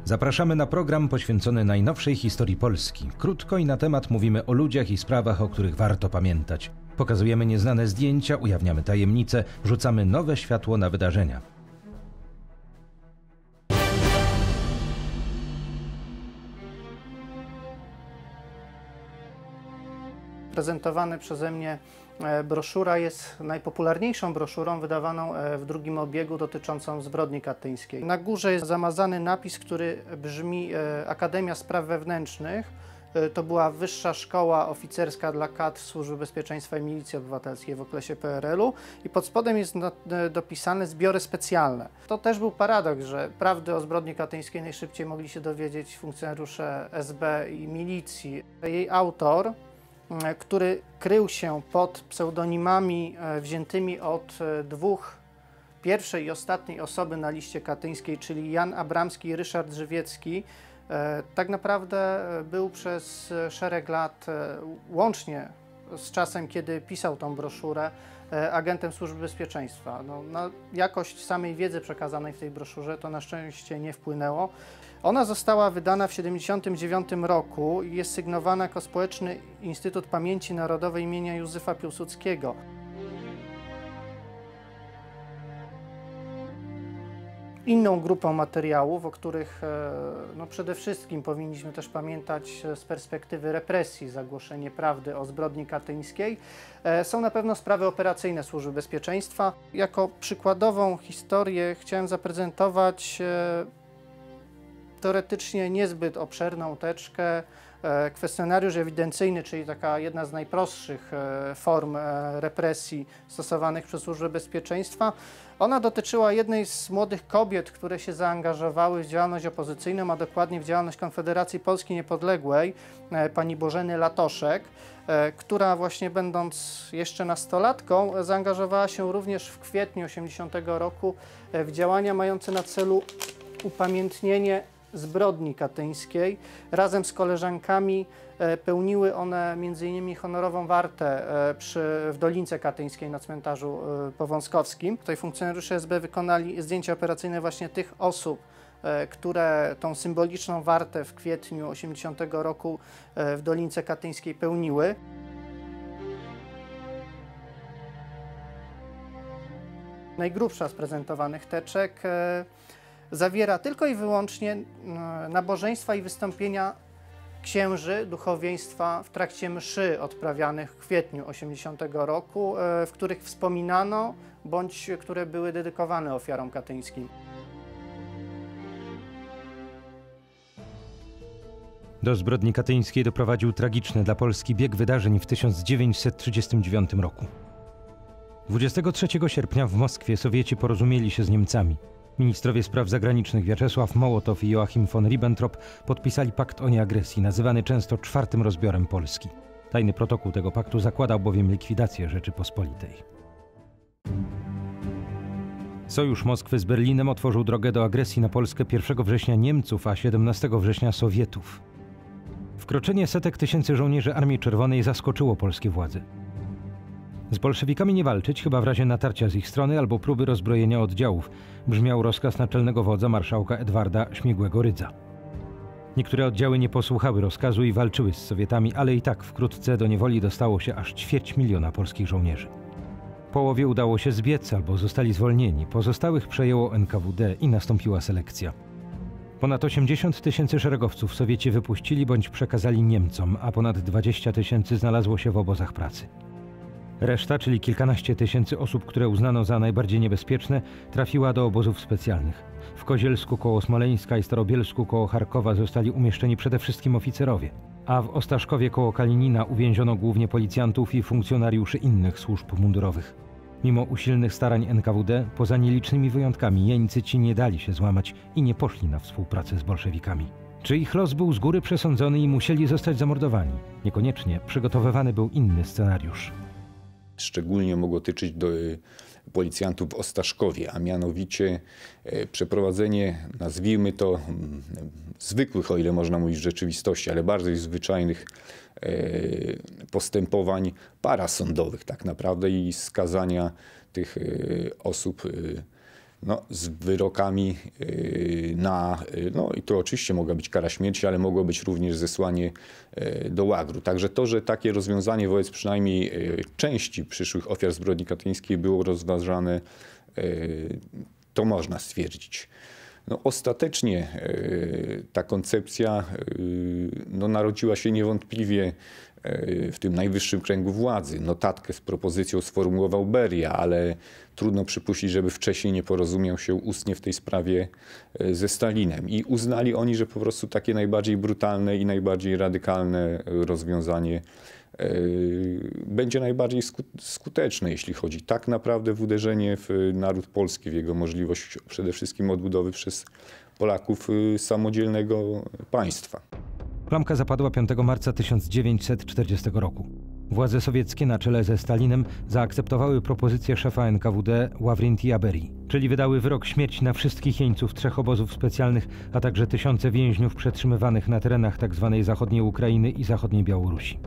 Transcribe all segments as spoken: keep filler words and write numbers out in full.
Zapraszamy na program poświęcony najnowszej historii Polski. Krótko i na temat mówimy o ludziach i sprawach, o których warto pamiętać. Pokazujemy nieznane zdjęcia, ujawniamy tajemnice, rzucamy nowe światło na wydarzenia. Prezentowana przeze mnie broszura jest najpopularniejszą broszurą wydawaną w drugim obiegu dotyczącą zbrodni katyńskiej. Na górze jest zamazany napis, który brzmi Akademia Spraw Wewnętrznych. To była wyższa szkoła oficerska dla kadr Służby Bezpieczeństwa i Milicji Obywatelskiej w okresie P R L u i pod spodem jest dopisane zbiory specjalne. To też był paradoks, że prawdy o zbrodni katyńskiej najszybciej mogli się dowiedzieć funkcjonariusze S B i milicji. Jej autor, który krył się pod pseudonimami wziętymi od dwóch pierwszej i ostatniej osoby na liście katyńskiej, czyli Jan Abramski i Ryszard Żywiecki, tak naprawdę był przez szereg lat, łącznie z czasem, kiedy pisał tą broszurę, agentem Służby Bezpieczeństwa. No, na jakość samej wiedzy przekazanej w tej broszurze to na szczęście nie wpłynęło. Ona została wydana w tysiąc dziewięćset siedemdziesiątym dziewiątym roku i jest sygnowana jako Społeczny Instytut Pamięci Narodowej imienia Józefa Piłsudskiego. Inną grupą materiałów, o których no, przede wszystkim powinniśmy też pamiętać z perspektywy represji, zagłoszenie prawdy o zbrodni katyńskiej, są na pewno sprawy operacyjne Służby Bezpieczeństwa. Jako przykładową historię chciałem zaprezentować teoretycznie niezbyt obszerną teczkę, kwestionariusz ewidencyjny, czyli taka jedna z najprostszych form represji stosowanych przez Służbę Bezpieczeństwa. Ona dotyczyła jednej z młodych kobiet, które się zaangażowały w działalność opozycyjną, a dokładnie w działalność Konfederacji Polski Niepodległej, pani Bożeny Latoszek, która właśnie będąc jeszcze nastolatką zaangażowała się również w kwietniu tysiąc dziewięćset osiemdziesiątego roku w działania mające na celu upamiętnienie zbrodni katyńskiej. Razem z koleżankami pełniły one między innymi honorową wartę przy, w Dolince Katyńskiej na cmentarzu powązkowskim. Tutaj funkcjonariusze S B wykonali zdjęcia operacyjne właśnie tych osób, które tą symboliczną wartę w kwietniu tysiąc dziewięćset osiemdziesiątego roku w Dolince Katyńskiej pełniły. Najgrubsza z prezentowanych teczek zawiera tylko i wyłącznie nabożeństwa i wystąpienia księży, duchowieństwa w trakcie mszy odprawianych w kwietniu tysiąc dziewięćset osiemdziesiątego roku, w których wspominano bądź które były dedykowane ofiarom katyńskim. Do zbrodni katyńskiej doprowadził tragiczny dla Polski bieg wydarzeń w tysiąc dziewięćset trzydziestym dziewiątym roku. dwudziestego trzeciego sierpnia w Moskwie Sowieci porozumieli się z Niemcami. Ministrowie spraw zagranicznych Wiaczesław Mołotow i Joachim von Ribbentrop podpisali pakt o nieagresji, nazywany często czwartym rozbiorem Polski. Tajny protokół tego paktu zakładał bowiem likwidację Rzeczypospolitej. Sojusz Moskwy z Berlinem otworzył drogę do agresji na Polskę pierwszego września Niemców, a siedemnastego września Sowietów. Wkroczenie setek tysięcy żołnierzy Armii Czerwonej zaskoczyło polskie władze. Z bolszewikami nie walczyć, chyba w razie natarcia z ich strony albo próby rozbrojenia oddziałów, brzmiał rozkaz naczelnego wodza marszałka Edwarda Śmigłego-Rydza. Niektóre oddziały nie posłuchały rozkazu i walczyły z Sowietami, ale i tak wkrótce do niewoli dostało się aż ćwierć miliona polskich żołnierzy. Połowie udało się zbiec albo zostali zwolnieni, pozostałych przejęło N K W D i nastąpiła selekcja. Ponad osiemdziesiąt tysięcy szeregowców Sowieci wypuścili bądź przekazali Niemcom, a ponad dwadzieścia tysięcy znalazło się w obozach pracy. Reszta, czyli kilkanaście tysięcy osób, które uznano za najbardziej niebezpieczne, trafiła do obozów specjalnych. W Kozielsku koło Smoleńska i Starobielsku koło Charkowa zostali umieszczeni przede wszystkim oficerowie, a w Ostaszkowie koło Kalinina uwięziono głównie policjantów i funkcjonariuszy innych służb mundurowych. Mimo usilnych starań N K W D, poza nielicznymi wyjątkami, jeńcy ci nie dali się złamać i nie poszli na współpracę z bolszewikami. Czy ich los był z góry przesądzony i musieli zostać zamordowani? Niekoniecznie. Przygotowywany był inny scenariusz. Szczególnie mogło tyczyć do policjantów w Ostaszkowie, a mianowicie przeprowadzenie, nazwijmy to, zwykłych, o ile można mówić w rzeczywistości, ale bardziej zwyczajnych postępowań parasądowych tak naprawdę i skazania tych osób no, z wyrokami na, no i to oczywiście mogła być kara śmierci, ale mogło być również zesłanie do łagru. Także to, że takie rozwiązanie wobec przynajmniej części przyszłych ofiar zbrodni katyńskiej było rozważane, to można stwierdzić. No, ostatecznie ta koncepcja no, narodziła się niewątpliwie w tym najwyższym kręgu władzy. Notatkę z propozycją sformułował Beria, ale trudno przypuścić, żeby wcześniej nie porozumiał się ustnie w tej sprawie ze Stalinem. I uznali oni, że po prostu takie najbardziej brutalne i najbardziej radykalne rozwiązanie będzie najbardziej skuteczne, jeśli chodzi tak naprawdę w uderzenie w naród polski, w jego możliwość przede wszystkim odbudowy przez Polaków samodzielnego państwa. Klamka zapadła piątego marca tysiąc dziewięćset czterdziestego roku. Władze sowieckie na czele ze Stalinem zaakceptowały propozycję szefa N K W D Ławrentija Berii, czyli wydały wyrok śmierci na wszystkich jeńców trzech obozów specjalnych, a także tysiące więźniów przetrzymywanych na terenach tzw. zachodniej Ukrainy i zachodniej Białorusi.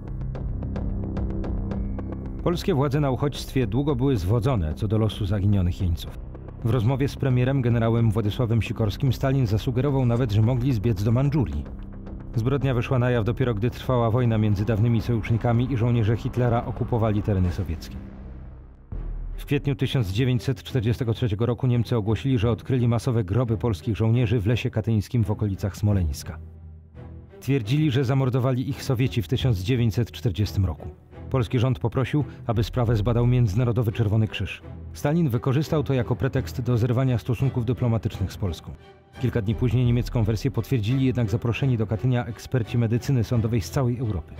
Polskie władze na uchodźstwie długo były zwodzone co do losu zaginionych jeńców. W rozmowie z premierem generałem Władysławem Sikorskim Stalin zasugerował nawet, że mogli zbiec do Mandżurii. Zbrodnia wyszła na jaw dopiero gdy trwała wojna między dawnymi sojusznikami i żołnierze Hitlera okupowali tereny sowieckie. W kwietniu tysiąc dziewięćset czterdziestego trzeciego roku Niemcy ogłosili, że odkryli masowe groby polskich żołnierzy w lesie katyńskim w okolicach Smoleńska. Twierdzili, że zamordowali ich Sowieci w tysiąc dziewięćset czterdziestym roku. Polski rząd poprosił, aby sprawę zbadał Międzynarodowy Czerwony Krzyż. Stalin wykorzystał to jako pretekst do zerwania stosunków dyplomatycznych z Polską. Kilka dni później niemiecką wersję potwierdzili jednak zaproszeni do Katynia eksperci medycyny sądowej z całej Europy.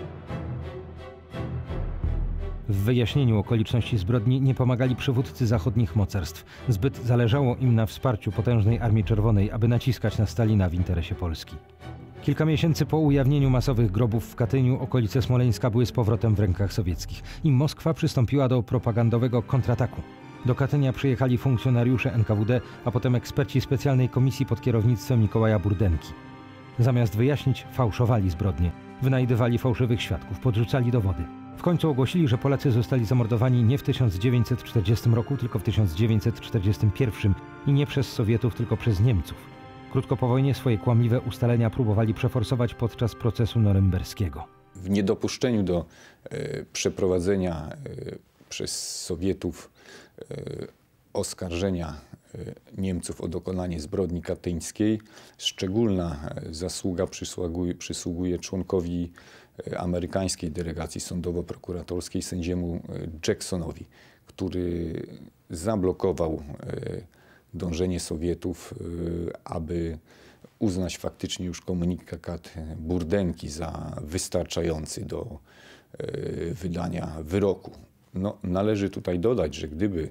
W wyjaśnieniu okoliczności zbrodni nie pomagali przywódcy zachodnich mocarstw. Zbyt zależało im na wsparciu potężnej Armii Czerwonej, aby naciskać na Stalina w interesie Polski. Kilka miesięcy po ujawnieniu masowych grobów w Katyniu okolice Smoleńska były z powrotem w rękach sowieckich i Moskwa przystąpiła do propagandowego kontrataku. Do Katynia przyjechali funkcjonariusze N K W D, a potem eksperci specjalnej komisji pod kierownictwem Mikołaja Burdenki. Zamiast wyjaśnić, fałszowali zbrodnie, wynajdywali fałszywych świadków, podrzucali dowody. W końcu ogłosili, że Polacy zostali zamordowani nie w tysiąc dziewięćset czterdziestym roku, tylko w tysiąc dziewięćset czterdziestym pierwszym i nie przez Sowietów, tylko przez Niemców. Krótko po wojnie swoje kłamliwe ustalenia próbowali przeforsować podczas procesu norymberskiego. W niedopuszczeniu do e, przeprowadzenia e, przez Sowietów e, oskarżenia e, Niemców o dokonanie zbrodni katyńskiej szczególna zasługa przysługuje, przysługuje członkowi e, amerykańskiej delegacji sądowo-prokuratorskiej, sędziemu Jacksonowi, który zablokował e, dążenie Sowietów, aby uznać faktycznie już komunikat Burdenki za wystarczający do wydania wyroku. No, należy tutaj dodać, że gdyby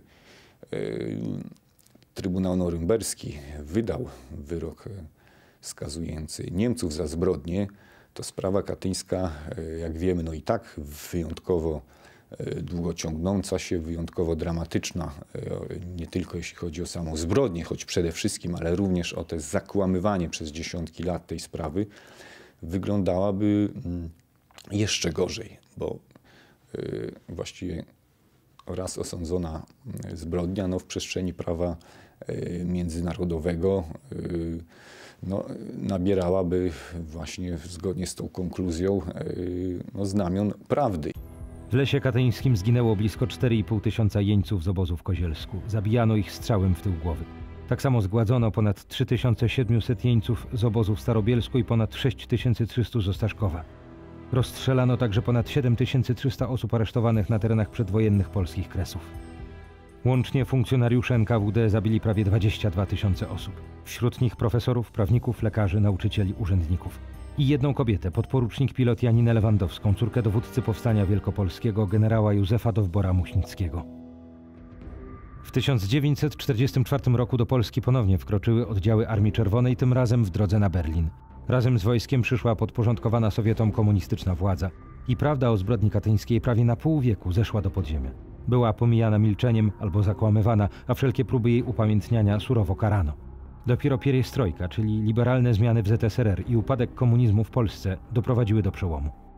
Trybunał Norymberski wydał wyrok skazujący Niemców za zbrodnię, to sprawa katyńska, jak wiemy, no i tak wyjątkowo długo ciągnąca się, wyjątkowo dramatyczna, nie tylko jeśli chodzi o samą zbrodnię, choć przede wszystkim, ale również o to zakłamywanie przez dziesiątki lat tej sprawy, wyglądałaby jeszcze gorzej, bo właściwie raz osądzona zbrodnia no, w przestrzeni prawa międzynarodowego no, nabierałaby właśnie zgodnie z tą konkluzją no, znamion prawdy. W lesie katyńskim zginęło blisko cztery i pół tysiąca jeńców z obozu w Kozielsku. Zabijano ich strzałem w tył głowy. Tak samo zgładzono ponad trzy tysiące siedemset jeńców z obozu w Starobielsku i ponad sześć tysięcy trzysta z Ostaszkowa. Rozstrzelano także ponad siedem tysięcy trzysta osób aresztowanych na terenach przedwojennych polskich Kresów. Łącznie funkcjonariusze N K W D zabili prawie dwadzieścia dwa tysiące osób. Wśród nich profesorów, prawników, lekarzy, nauczycieli, urzędników. I jedną kobietę, podporucznik pilot Janinę Lewandowską, córkę dowódcy Powstania Wielkopolskiego, generała Józefa Dowbora-Muśnickiego. W tysiąc dziewięćset czterdziestym czwartym roku do Polski ponownie wkroczyły oddziały Armii Czerwonej, tym razem w drodze na Berlin. Razem z wojskiem przyszła podporządkowana Sowietom komunistyczna władza. I prawda o zbrodni katyńskiej prawie na pół wieku zeszła do podziemia. Była pomijana milczeniem albo zakłamywana, a wszelkie próby jej upamiętniania surowo karano. Dopiero pierestrojka, czyli liberalne zmiany w Z S R R i upadek komunizmu w Polsce doprowadziły do przełomu.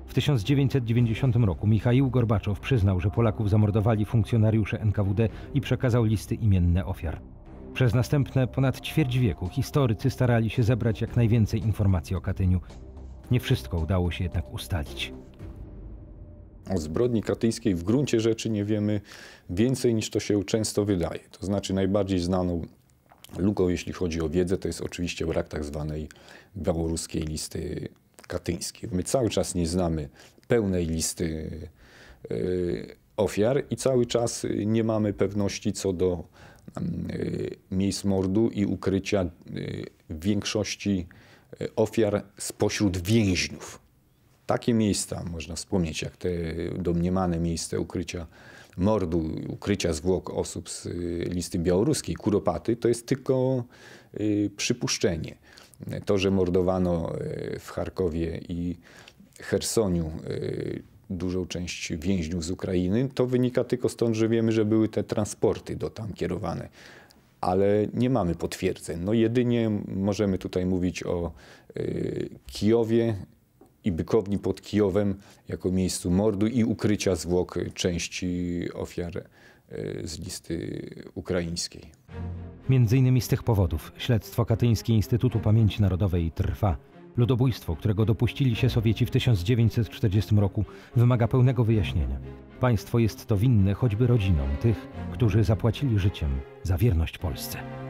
W tysiąc dziewięćset dziewięćdziesiątym roku Michaił Gorbaczow przyznał, że Polaków zamordowali funkcjonariusze N K W D i przekazał listy imienne ofiar. Przez następne ponad ćwierć wieku historycy starali się zebrać jak najwięcej informacji o Katyniu. Nie wszystko udało się jednak ustalić. O zbrodni katyńskiej w gruncie rzeczy nie wiemy więcej, niż to się często wydaje. To znaczy najbardziej znaną luką, jeśli chodzi o wiedzę, to jest oczywiście brak tak zwanej białoruskiej listy katyńskiej. My cały czas nie znamy pełnej listy y, ofiar i cały czas nie mamy pewności co do y, miejsc mordu i ukrycia y, większości ofiar spośród więźniów. Takie miejsca można wspomnieć, jak te domniemane miejsca ukrycia mordu, ukrycia zwłok osób z listy białoruskiej, Kuropaty, to jest tylko y, przypuszczenie. To, że mordowano w Charkowie i Chersoniu y, dużą część więźniów z Ukrainy, to wynika tylko stąd, że wiemy, że były te transporty do tam kierowane. Ale nie mamy potwierdzeń. No jedynie możemy tutaj mówić o y, Kijowie i Bykowni pod Kijowem jako miejscu mordu i ukrycia zwłok części ofiar y, z listy ukraińskiej. Między innymi z tych powodów śledztwo katyńskie Instytutu Pamięci Narodowej trwa. Ludobójstwo, którego dopuścili się Sowieci w tysiąc dziewięćset czterdziestym roku, wymaga pełnego wyjaśnienia. Państwo jest to winne choćby rodzinom tych, którzy zapłacili życiem za wierność Polsce.